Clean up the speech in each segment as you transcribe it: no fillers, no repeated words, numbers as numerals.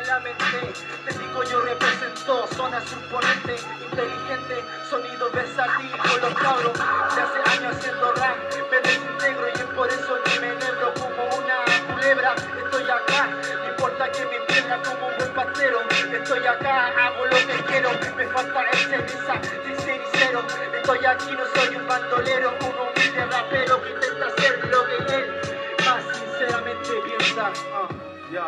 la mente. Te digo, yo represento zona surponente, inteligente, sonido versátil con los cabros. De hace años haciendo rap, me desintegro y es por eso que me enhebro como una culebra. Estoy acá, no importa que me pierda como un buen pastero. Estoy acá, hago lo que quiero, me falta el ceniza, sincericero. Estoy aquí, no soy un bandolero, un humilde rapero que intenta ser lo que él más sinceramente piensa. Yeah.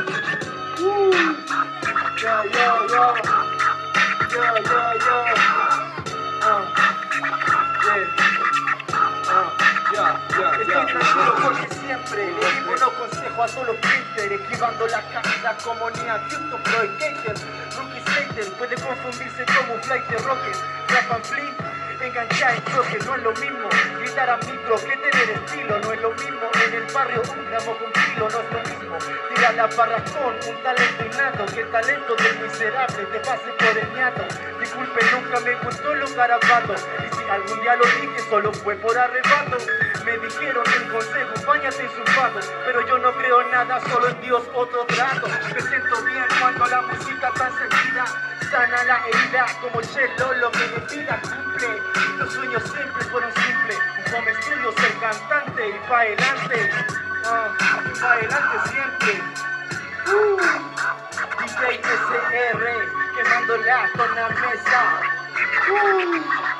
Estoy tranquilo porque siempre le di buenos consejos a todos los printers, esquivando la caída como Nia Houston, Pro Skater, Rookie Skater, puede confundirse como un flight de rocket, rap and flip, enganchar el choque, no es lo mismo gritar a micro que tener estilo, no es lo mismo en el barrio un gramo con kilo, no es lo mismo tirar la barra con un talento innato, que el talento del miserable te pase por el ñato. Disculpe, nunca me gustó los garabatos, y si algún día lo dije solo fue por arrebato. Me dijeron el consejo, báñate en sulfato, pero yo no creo en nada, solo en Dios otro trato. Me siento bien cuando la música está encendida, sana la herida como Chelo, lo que me pida cumple. Los sueños siempre fueron simples, un home studio, ser cantante y pa' adelante, pa' adelante siempre. DJ SR, quemando la tornamesa.